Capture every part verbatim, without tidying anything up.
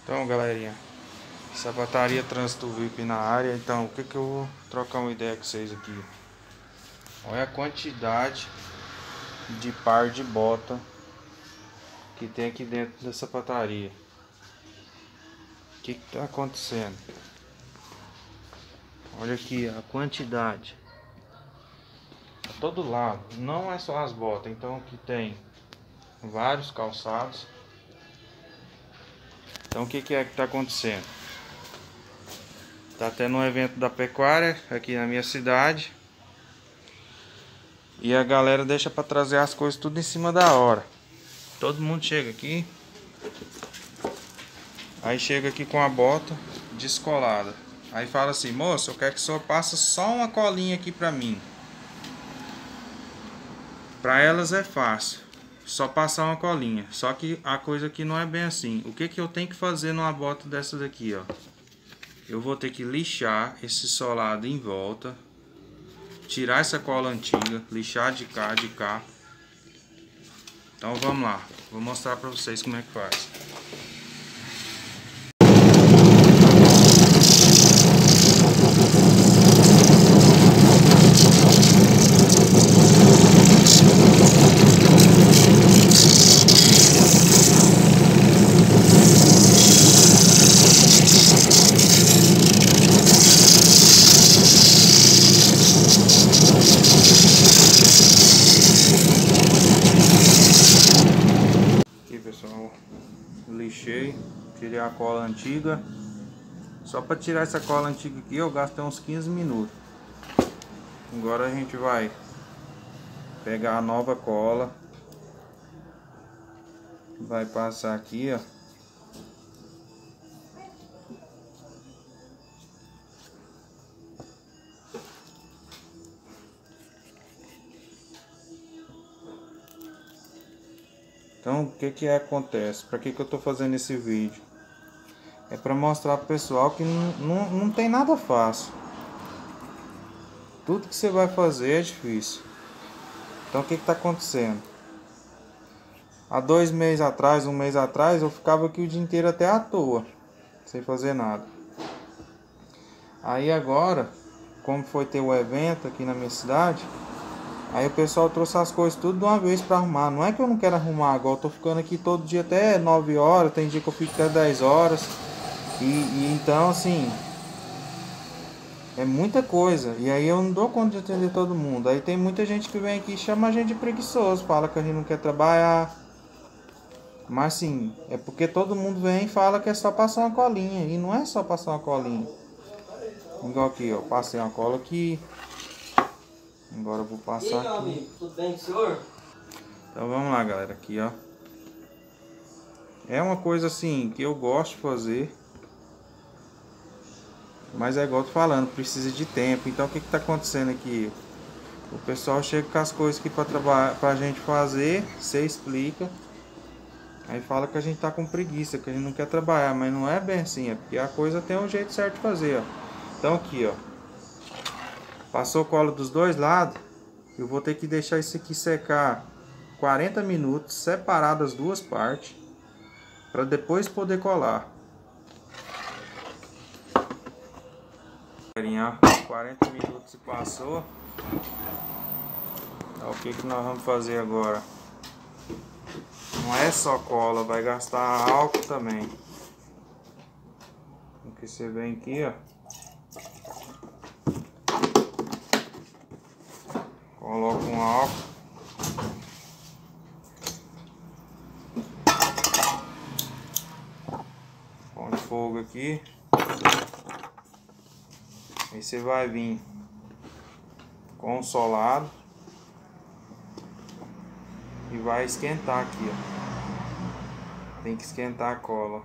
Então, galerinha, Sapataria Trânsito V I P na área. Então, o que que eu vou trocar uma ideia com vocês aqui? Olha a quantidade de par de bota que tem aqui dentro da sapataria. O que que tá acontecendo? Olha aqui a quantidade. A todo lado, não é só as botas. Então, aqui tem vários calçados. Então, o que que é que tá acontecendo? Tá tendo um evento da pecuária aqui na minha cidade. E a galera deixa para trazer as coisas tudo em cima da hora. Todo mundo chega aqui. Aí chega aqui com a bota descolada. Aí fala assim: moço, eu quero que o senhor passe só uma colinha aqui pra mim. Pra elas é fácil, só passar uma colinha. Só que a coisa aqui não é bem assim. O que que eu tenho que fazer numa bota dessa daqui, ó? Eu vou ter que lixar esse solado em volta, tirar essa cola antiga, lixar de cá, de cá. Então vamos lá, vou mostrar pra vocês como é que faz. Pessoal, lixei, tirei a cola antiga. Só para tirar essa cola antiga aqui eu gastei uns quinze minutos. Agora a gente vai pegar a nova cola, vai passar aqui, ó. Então, o que que acontece? Para que que eu tô fazendo esse vídeo? É para mostrar pro pessoal que não, não, não tem nada fácil. Tudo que você vai fazer é difícil. Então, o que que tá acontecendo? Há dois meses atrás, um mês atrás, eu ficava aqui o dia inteiro até à toa, sem fazer nada. Aí agora, como foi ter o evento aqui na minha cidade, aí o pessoal trouxe as coisas tudo de uma vez para arrumar. Não é que eu não quero arrumar agora, eu tô ficando aqui todo dia até nove horas, tem dia que eu fico até dez horas. E, e então assim, é muita coisa. E aí eu não dou conta de atender todo mundo. Aí tem muita gente que vem aqui e chama a gente de preguiçoso, fala que a gente não quer trabalhar. Mas sim, é porque todo mundo vem e fala que é só passar uma colinha. E não é só passar uma colinha. Igual aqui, ó, passei uma cola aqui. Agora eu vou passar aqui. E aí, meu amigo, tudo bem com o senhor? Então vamos lá, galera, aqui, ó. É uma coisa assim que eu gosto de fazer, mas é igual eu tô falando, precisa de tempo. Então o que que tá acontecendo aqui? O pessoal chega com as coisas aqui para trabalhar, pra gente fazer, você explica. Aí fala que a gente tá com preguiça, que a gente não quer trabalhar, mas não é bem assim, é porque a coisa tem um jeito certo de fazer, ó. Então aqui, ó. Passou cola dos dois lados. Eu vou ter que deixar isso aqui secar quarenta minutos, separado as duas partes, para depois poder colar. quarenta minutos se passou. Então, o que que nós vamos fazer agora? Não é só cola, vai gastar álcool também. Porque você vem aqui, ó. Coloca um álcool. Põe fogo aqui. Aí você vai vir com o solado e vai esquentar aqui, ó. Tem que esquentar a cola.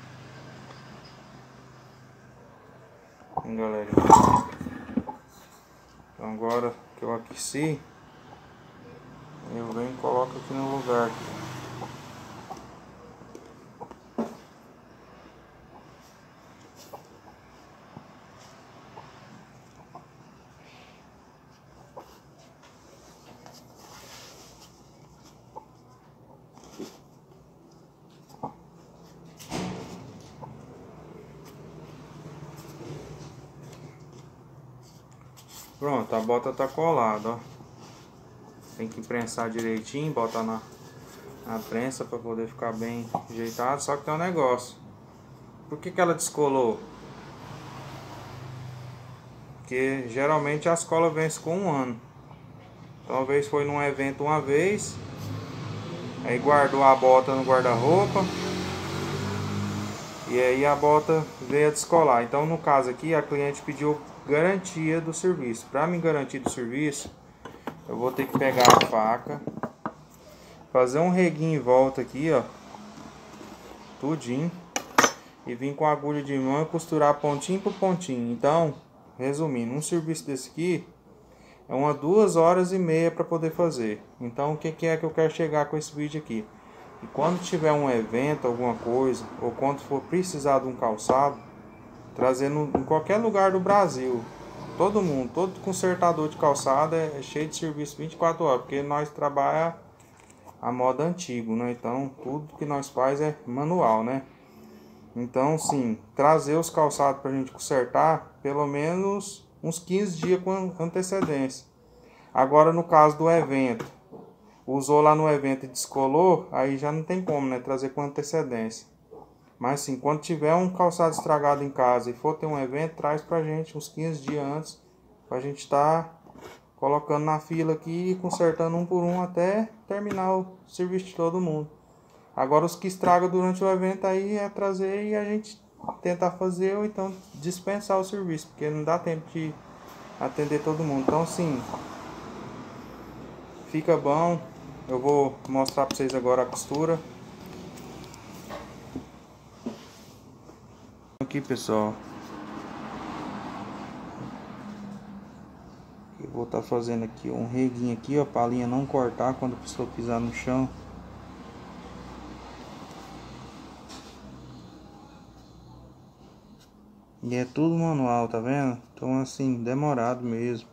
Galera, Então agora que eu aqueci, eu venho e coloco aqui no lugar. Pronto, a bota tá colada, ó. Tem que prensar direitinho, botar na, na prensa para poder ficar bem ajeitado. Só que tem um negócio. Por que que ela descolou? Porque geralmente as colas vencem com um ano. Talvez foi num evento uma vez, aí guardou a bota no guarda-roupa e aí a bota veio a descolar. Então no caso aqui a cliente pediu garantia do serviço. Para me garantir do serviço, eu vou ter que pegar a faca, fazer um reguinho em volta aqui, ó, tudinho, e vir com a agulha de mão e costurar pontinho por pontinho. Então, resumindo, um serviço desse aqui é umas duas horas e meia para poder fazer. Então, o que que é que eu quero chegar com esse vídeo aqui? E quando tiver um evento, alguma coisa, ou quando for precisar de um calçado, trazendo em qualquer lugar do Brasil, todo mundo, todo consertador de calçada é cheio de serviço vinte e quatro horas, porque nós trabalha a moda antigo, né? Então, tudo que nós faz é manual, né? Então, sim, trazer os calçados pra gente consertar, pelo menos uns quinze dias com antecedência. Agora, no caso do evento, usou lá no evento e descolou, aí já não tem como, né? Trazer com antecedência. Mas sim, quando tiver um calçado estragado em casa e for ter um evento, traz pra gente uns quinze dias antes, pra gente estar tá colocando na fila aqui e consertando um por um até terminar o serviço de todo mundo. Agora os que estragam durante o evento aí é trazer e a gente tentar fazer ou então dispensar o serviço, porque não dá tempo de atender todo mundo. Então sim, fica bom. Eu vou mostrar pra vocês agora a costura. Aqui, pessoal, eu vou estar tá fazendo aqui um reguinho aqui, ó, para a linha não cortar quando a pessoa pisar no chão. E é tudo manual, tá vendo? Então assim, demorado mesmo.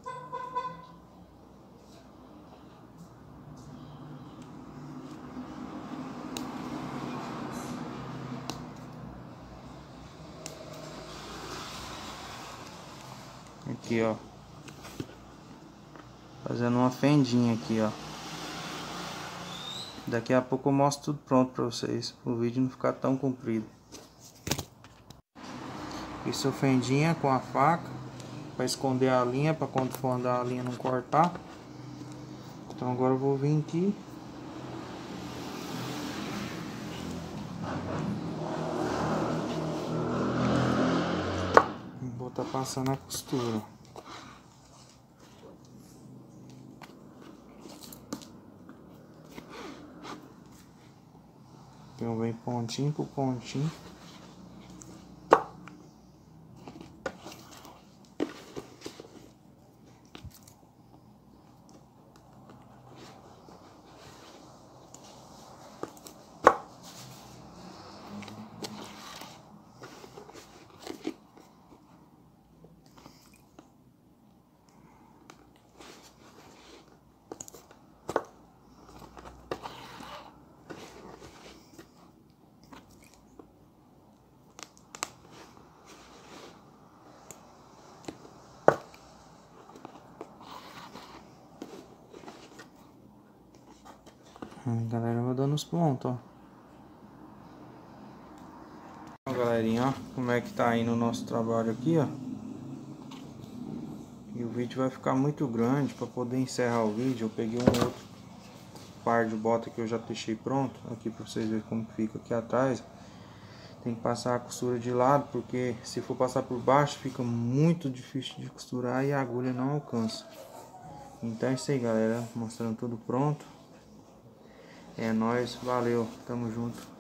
Aqui, ó, fazendo uma fendinha aqui, ó. Daqui a pouco eu mostro tudo pronto pra vocês, o vídeo não ficar tão comprido. Isso, fendinha com a faca para esconder a linha, para quando for andar a linha não cortar. Então agora eu vou vir aqui. Vou estar tá passando a costura. Então vem pontinho por pontinho. A galera vai dando os pontos, ó. Ó, galerinha, ó, como é que tá indo o nosso trabalho aqui, ó. E o vídeo vai ficar muito grande para poder encerrar o vídeo. Eu peguei um outro par de bota que eu já deixei pronto aqui para vocês verem como fica aqui atrás. Tem que passar a costura de lado, porque se for passar por baixo fica muito difícil de costurar e a agulha não alcança. Então é isso aí, galera, mostrando tudo pronto. É nóis, valeu, tamo junto.